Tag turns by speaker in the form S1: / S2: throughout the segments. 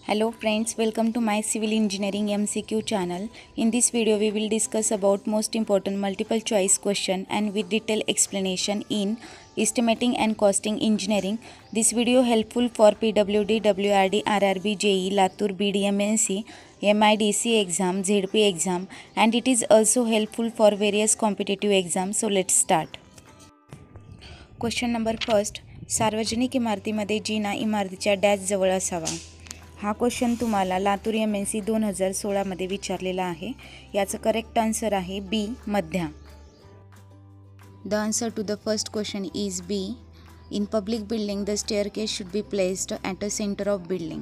S1: Hello friends, welcome to my Civil Engineering MCQ channel. In this video we will discuss about most important multiple choice question and with detailed explanation in estimating and costing engineering. This video helpful for PWD, WRD, RRB, JE, Latur, BDMNC, MIDC exam, ZP exam, and it is also helpful for various competitive exams. So let's start. Question number first. सार्वजनिक इमारतीमध्ये जिना इमारतीच्या dash जवळ असावा. हा question तुम्हाला Latur MNC 2016 मध्ये विचारलेला आहे. याचं करेक्ट आन्सर आहे बी मध्या. The answer to the first question is B. In public building the staircase should be placed at a centre of building.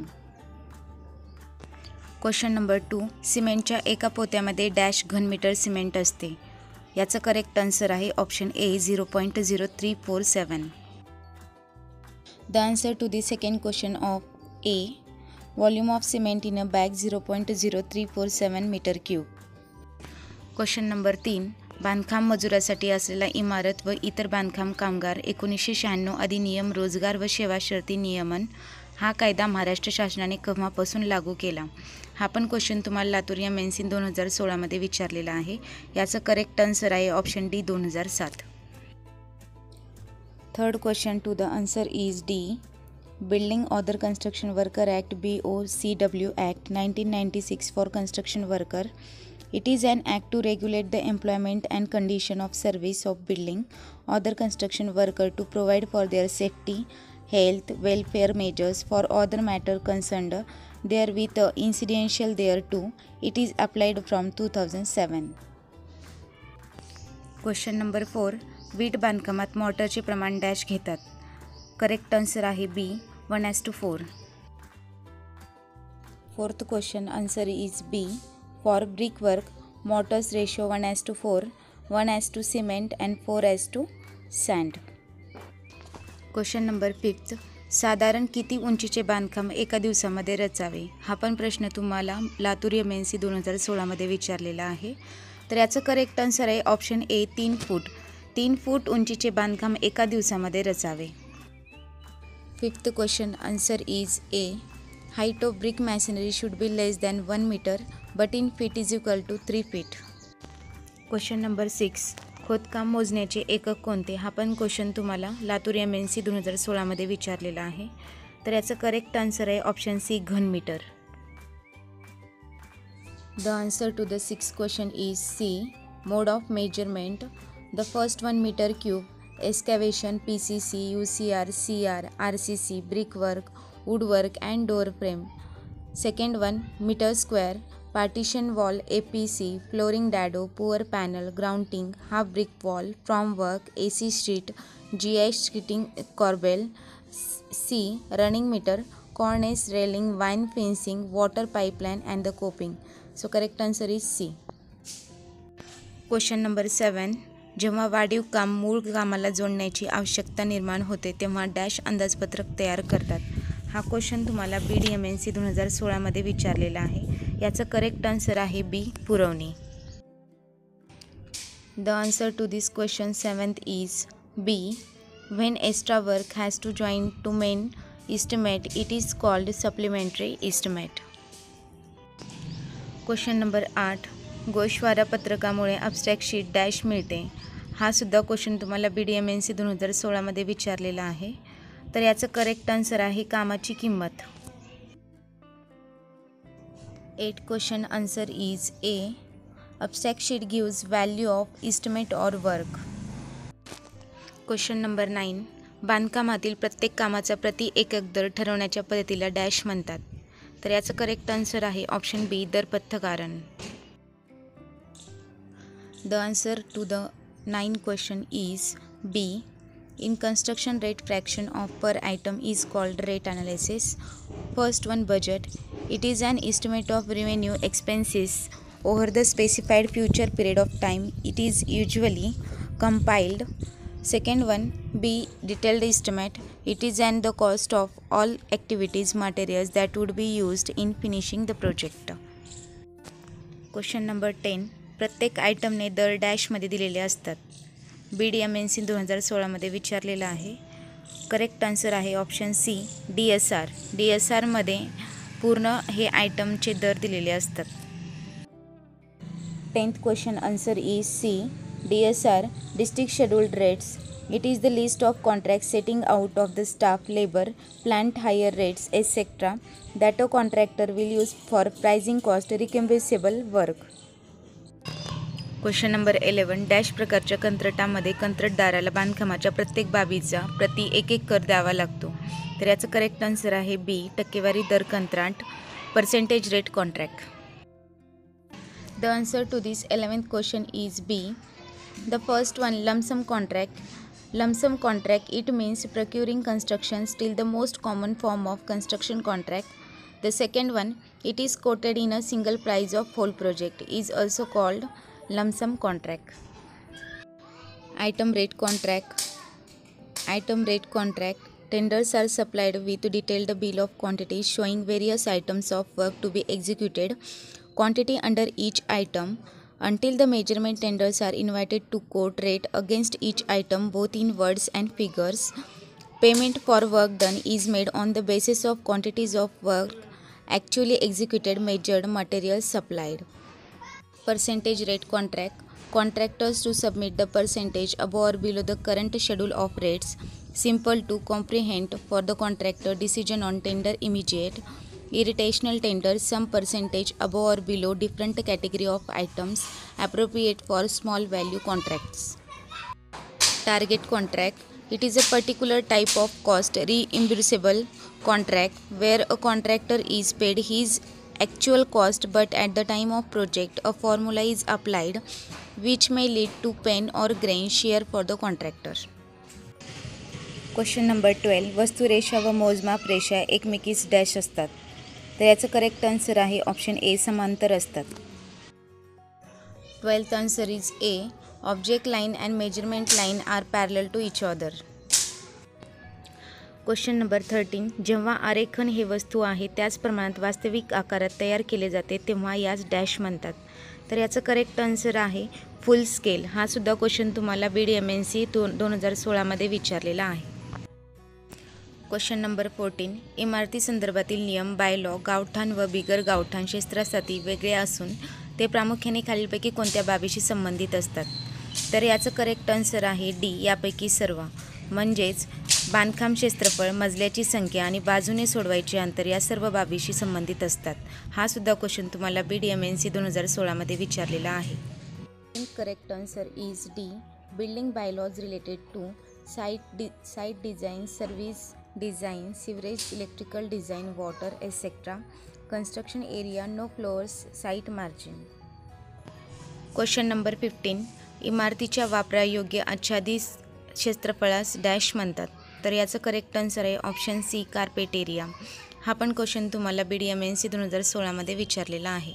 S1: Question number 2. सिमेंटच्या एका पोत्यामध्ये डॅश घनमीटर सिमेंट असते. याचं करेक्ट आन्सर आहे option A 0.0347. The answer to the second question of A. Volume of cement in a bag 0.0347 meter cube. Question number 3. बांधकाम मजुरासाठी असलेला इमारत व इतर बांधकाम कामगार 1996 अधिनियम रोजगार व सेवा शर्ती नियमन हा कायदा महाराष्ट्र शासनाने केव्हापासून लागू केला. हा पण क्वेश्चन तुम्हाला लातूर MNC 2016 मध्ये विचारलेला आहे. याचं करेक्ट आन्सर आहे option D 2007. Third question to the answer is D. Building Other Construction Worker Act BOCW Act 1996 for construction worker. It is an act to regulate the employment and condition of service of building other construction worker to provide for their safety, health, welfare measures for other matter concerned therewith incidental thereto. It is applied from 2007. Question number 4. वीट बांधकामात मॉर्टरचे प्रमाण dash घेतात. Correct answer आहे B 1:4. Fourth question answer is B. For brick work mortars ratio 1:4, 1:to cement and 4:to sand. Question number 5. साधारण किती उंचीचे बांधकाम एका दिवसामध्ये रचावे. हा पण प्रश्न तुम्हाला लातूर MNC 2016 मध्ये विचारलेला आहे. तर याचं करेक्ट आन्सर आहे ऑप्शन ए 3 फूट. 3 फूट उंचीचे बांधकाम एका दिवसामध्ये रचावे. Fifth question answer is A. Height of brick masonry should be less than 1 metre but in feet is equal to 3 feet. Question number 6. खोदकाम मोजण्याचे एकक कोणते. हा पण क्वेश्चन तुम्हाला लातूर MNC 2016 मध्ये विचारलेला आहे. तर याचं करेक्ट आन्सर आहे ऑप्शन सी घनमीटर. The answer to the 6th question is C. Mode of measurement. The first one meter cube, excavation, PCC, UCR, CR, RCC, brickwork, woodwork and door frame. Second one meter square, partition wall, APC, flooring dado, pour panel, grouting, half brick wall, formwork, AC sheet, GI sheeting, corbel. C. Running meter, cornice, railing, vine fencing, water pipeline and the coping. So correct answer is C. Question number 7. जेव्हा वाढीव काम मूळ कामाला जोडण्याची आवश्यकता निर्माण होते तेव्हा डॅश अंदाजपत्रक तयार करतात. हा क्वेश्चन तुम्हाला BDMNC 2016 मध्ये विचारलेला आहे. याचं करेक्ट आन्सर आहे बी पुरवणी. The answer to this question 7th is B. When extra work has to join to main estimate it is called supplementary estimate. Question number 8. गोषवारा पत्रकामुळे अबस्ट्रॅक्ट शीट डॅश मिळते. हा सुद्धा क्वेश्चन तुम्हाला BDMNC 2016 मध्ये विचारलेला आहे. तर याचं करेक्ट आन्सर आहे कामाची किंमत. 8th question answer is A. Abstract sheet gives value of estimate or work. Question number 9. बांधकामातील प्रत्येक कामाचा प्रति एकक दर ठरवण्याच्या पद्धतीला डॅश म्हणतात. तर याचं करेक्ट आन्सर आहे ऑप्शन बी दरपत्रकारण. The answer to the 9th question is B. In construction rate fraction of per item is called rate analysis. First one budget. It is an estimate of revenue expenses over the specified future period of time. It is usually compiled. Second one B. Detailed estimate. It is the cost of all activities materials that would be used in finishing the project. Question number 10. प्रत्येक आयटमने दर डॅशमध्ये दिलेले असतात. BDMNC 2016 मध्ये विचारलेला आहे. Correct answer आहे option C DSR. DSRमध्ये पूर्ण हे आयटमचे दर दिलेले असतात. 10th question answer is C. DSR, District Scheduled Rates. It is the list of contracts setting out of the staff, labor, plant hire rates, etc. that a contractor will use for pricing cost reimbursable work. Question number 11. Dash प्रकारच्या कंत्राटामध्ये कंत्राटदाराला बांधकामाच्या प्रत्येक बाबीचा प्रति एक कर द्यावा लागतो. तर याचं करेक्ट आन्सर आहे बी. टक्केवारी दर कंत्राट, percentage rate contract. The answer to this 11th question is B. The first one, lump sum contract. Lump sum contract, it means procuring construction, still the most common form of construction contract. The second one, it is quoted in a single price of whole project, is also called lump sum contract. Item rate contract. Item rate contract. Tenders are supplied with detailed bill of quantities showing various items of work to be executed, quantity under each item, until the measurement tenders are invited to quote rate against each item both in words and figures. Payment for work done is made on the basis of quantities of work actually executed, measured, materials supplied. Percentage rate contract. Contractors to submit the percentage above or below the current schedule of rates. Simple to comprehend for the contractor. Decision on tender immediate. Irritational tender, some percentage above or below different category of items, appropriate for small value contracts. Target contract. It is a particular type of cost reimbursable contract where a contractor is paid his actual cost, but at the time of project a formula is applied which may lead to pain or gain share for the contractor. Question number 12. वस्तुरेषा व मोजमाप रेषा एकमेकीस dash असतात. तर याचं correct answer आहे option A. समांतर असतात. 12th answer is A. Object line and measurement line are parallel to each other. Question number 13. जेव्हा आरेखन हे वस्तू आहे त्याच प्रमाणात वास्तविक आकारात तयार केले जाते तेव्हा यास डॅश म्हणतात. तर याचं करेक्ट आन्सर आहे फुल स्केल. हा सुद्धा क्वेश्चन तुम्हाला BDMNC 2016मध्ये विचारलेला आहे. Question number 14. इमारती संदर्भातील नियम, बायलॉ, गावठाण व बिगर गावठाण क्षेत्रासाठी वेगळे असून ते प्रामुख्याने खालीलपैकी कोणत्या बाबीशी संबंधित असतात. तर याचं करेक्ट आन्सर आहे डी. यापैकी सर्व. म्हणजेच बांधकाम क्षेत्रफळ, मजल्याची संख्या आणि बाजूने सोडवायचे अंतर या सर्व बाबीशी संबंधित असतात. हा सुद्धा क्वेश्चन तुम्हाला BDMNC 2016मध्ये विचारलेला आहे. Correct answer is D. Building bylaws related to site design, service design, sewerage, electrical design, water, etc. Construction area, no floors, site margin. Question number 15. इमारतीच्या वापरायोग्य आच्छादित क्षेत्रफळास डॅश म्हणतात. तर याचं करेक्ट आन्सर आहे ऑप्शन सी. Carpet area. हा पण क्वेश्चन तुम्हाला BDMNC 2016मध्ये विचारलेला आहे.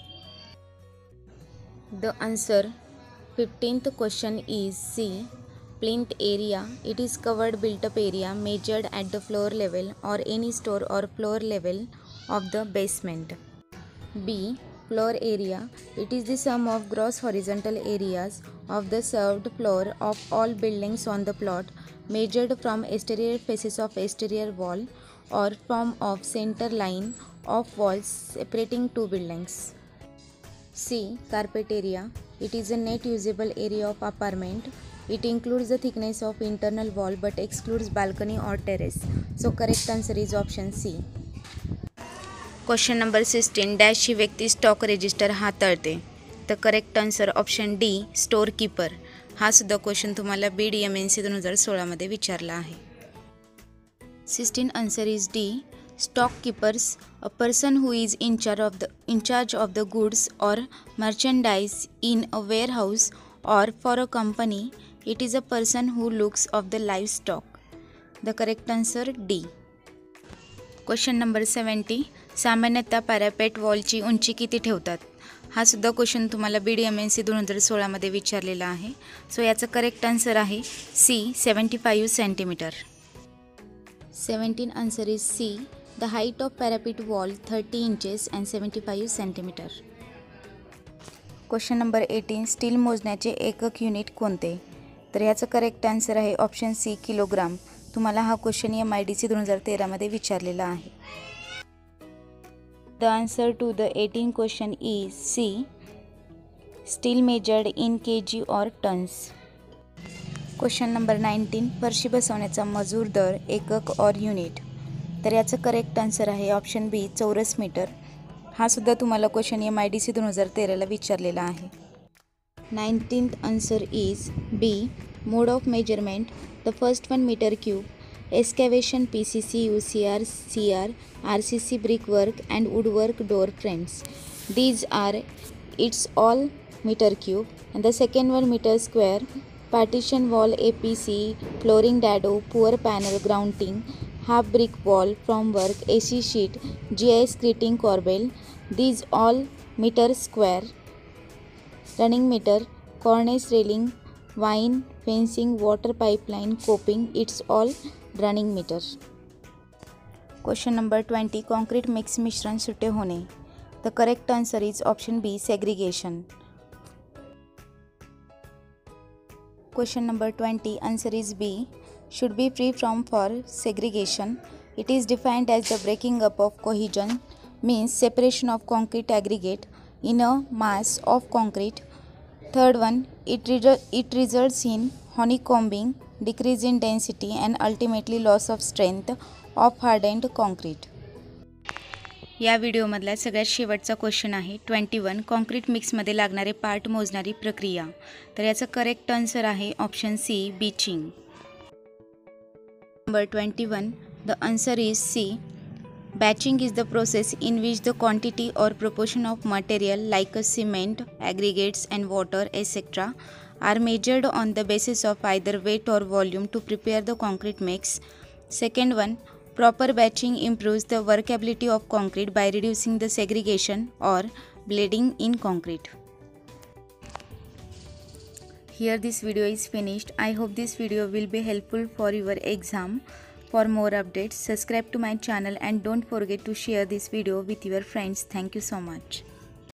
S1: The answer 15th question is C. Plinth area. It is covered built-up area measured at the floor level or any store or floor level of the basement. B. Floor area. It is the sum of gross horizontal areas of the served floor of all buildings on the plot measured from exterior faces of exterior wall or from of center line of walls separating two buildings. C. Carpet area. It is a net usable area of apartment. It includes the thickness of internal wall but excludes balcony or terrace. So correct answer is option C. Question number 16. Dash ही व्यक्ती stock register हाताळते. तर correct answer option D. Store keeper. हा सुद्धा question तुम्हाला BDMNC 2016मध्ये विचारला आहे. 16 answer is D. Stock keepers, a person who is in charge of the goods or merchandise in a warehouse or for a company. It is a person who looks of the livestock. The correct answer D. Question number 70. सामान्यतः parapet वॉलची उंची किती ठेवतात. हा सुद्धा question तुम्हाला BDMNC 2016मध्ये विचारलेला आहे. सो याचं करेक्ट आन्सर आहे C. 75 centimetre. 17 answer is C. The height of parapet wall 30 inches and 75 centimetre. Question number 18. Steel मोजण्याचे एकक युनिट कोणते. तर याचं करेक्ट आन्सर आहे ऑप्शन सी. किलोग्राम. तुम्हाला हा क्वेश्चन MIDC 2013मध्ये विचारलेला आहे. The answer to the 18th question is C. Steel measured in kg or tons. Question number 19. फरशी बसवण्याचा मजूर दर एकक और युनिट. तर याचं करेक्ट आन्सर आहे ऑप्शन बी चौरस मीटर. हा सुद्धा तुम्हाला क्वेश्चन MIDC 2013ला विचारलेला आहे. 19th answer is B. Mode of measurement. The first one metre cube. Excavation PCC, UCR, CR, RCC brickwork and woodwork door frames. These are it's all meter cube. And the second one meter square. Partition wall APC, flooring dado, poor panel grouting, half brick wall from work, AC sheet, GIS creating corbel. These all meter square. Running meter, cornice railing, vine, fencing, water pipeline, coping. It's all running meter. Question number 20. Concrete mix मिश्रण सुटे होणे. The correct answer is option B segregation. Question number 20. Answer is B. Should be free from for segregation. It is defined as the breaking up of cohesion means separation of concrete aggregate in a mass of concrete. Third one, it results in honeycombing, decrease in density and ultimately loss of strength of hardened concrete. या व्हिडिओमधला सगळ्यात शेवटचा question आहे 21. Concrete मिक्समध्ये लागणारे part मोजणारी प्रक्रिया. तर याचं correct answer आहे option C batching. Number 21. The answer is C. Batching is the process in which the quantity or proportion of material like cement, aggregates and water etc. are measured on the basis of either weight or volume to prepare the concrete mix. Second one, proper batching improves the workability of concrete by reducing the segregation or bleeding in concrete. Here this video is finished. I hope this video will be helpful for your exam. For more updates, subscribe to my channel and don't forget to share this video with your friends. Thank you so much.